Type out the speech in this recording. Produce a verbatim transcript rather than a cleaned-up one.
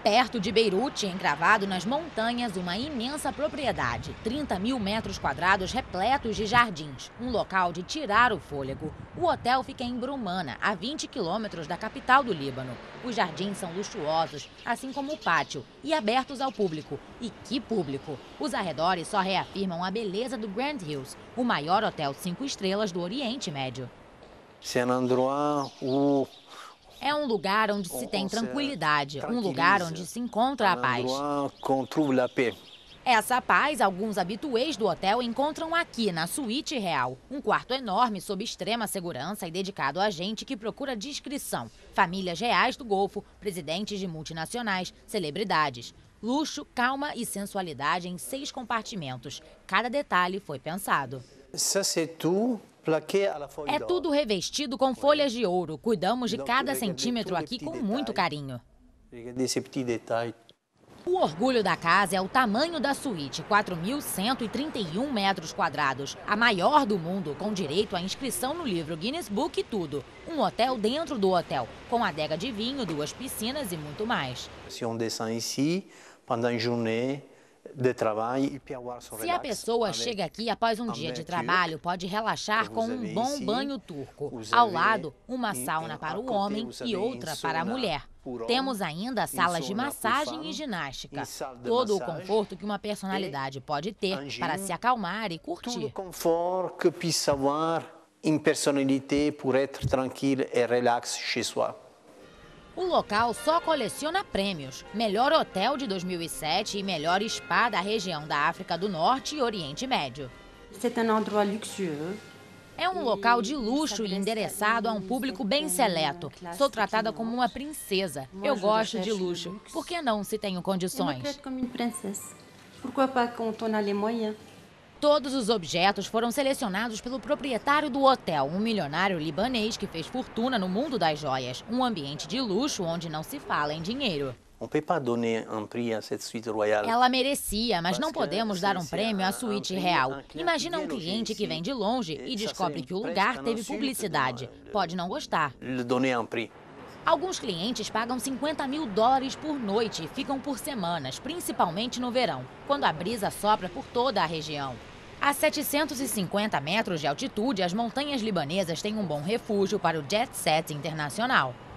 Perto de Beirute, encravado nas montanhas, uma imensa propriedade, trinta mil metros quadrados repletos de jardins, um local de tirar o fôlego. O hotel fica em Brumana, a vinte quilômetros da capital do Líbano. Os jardins são luxuosos, assim como o pátio, e abertos ao público. E que público! Os arredores só reafirmam a beleza do Grand Hills, o maior hotel cinco estrelas do Oriente Médio. C'est un endroit où É um lugar onde se tem tranquilidade, um lugar onde se encontra a paz. Essa paz, alguns habituês do hotel encontram aqui, na suíte real. Um quarto enorme, sob extrema segurança e dedicado a gente que procura discrição. Famílias reais do Golfo, presidentes de multinacionais, celebridades. Luxo, calma e sensualidade em seis compartimentos. Cada detalhe foi pensado. Ça, c'est tout. É tudo revestido com folhas de ouro. Cuidamos de cada centímetro aqui com muito carinho. O orgulho da casa é o tamanho da suíte, quatro mil cento e trinta e um metros quadrados. A maior do mundo, com direito à inscrição no livro Guinness Book e tudo. Um hotel dentro do hotel, com adega de vinho, duas piscinas e muito mais. Se on descend ici, pendant une journée, de trabalho. Se a pessoa chega aqui após um dia de trabalho, pode relaxar com um bom banho turco. Ao lado, uma sauna para o homem e outra para a mulher. Temos ainda salas de massagem e ginástica. Todo o conforto que uma personalidade pode ter para se acalmar e curtir. Todo o conforto que puisse avoir une personnalité pour être tranquille et relax chez soi. O local só coleciona prêmios. Melhor hotel de dois mil e sete e melhor spa da região da África do Norte e Oriente Médio. É um local de luxo e endereçado a um público bem seleto. Sou tratada como uma princesa. Eu gosto de luxo. Por que não se tenho condições? Todos os objetos foram selecionados pelo proprietário do hotel, um milionário libanês que fez fortuna no mundo das joias. Um ambiente de luxo onde não se fala em dinheiro. Ela merecia, mas não podemos dar um prêmio à suíte real. Imagina um cliente que vem de longe e descobre que o lugar teve publicidade. Pode não gostar. Alguns clientes pagam cinquenta mil dólares por noite e ficam por semanas, principalmente no verão, quando a brisa sopra por toda a região. A setecentos e cinquenta metros de altitude, as montanhas libanesas têm um bom refúgio para o jet set internacional.